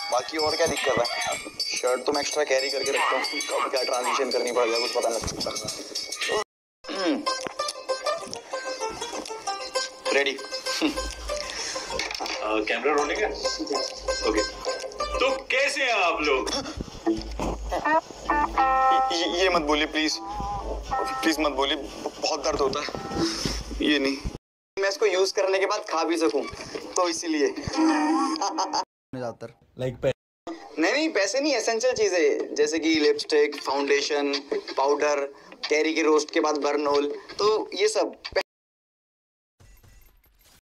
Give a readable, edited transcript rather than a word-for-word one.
बाकी और क्या दिक्कत है? शर्ट तो मैं एक्स्ट्रा कैरी करके रखता हूँ, कब क्या ट्रांजिशन करनी पड़ जाए कुछ पता नहीं लगता। रेडी? कैमरा रोलिंग है? ओके। तो कैसे हैं आप लोग? ये मत बोलिए प्लीज, प्लीज मत बोलिए, बहुत दर्द होता है। ये नहीं, मैं इसको यूज करने के बाद खा भी सकूं, तो इसीलिए ज्यादातर लाइक नहीं, पैसे नहीं, एसेंशियल चीजें जैसे कि लिपस्टिक, फाउंडेशन, पाउडर, कैरी के रोस्ट के बाद बर्न होल, तो ये सब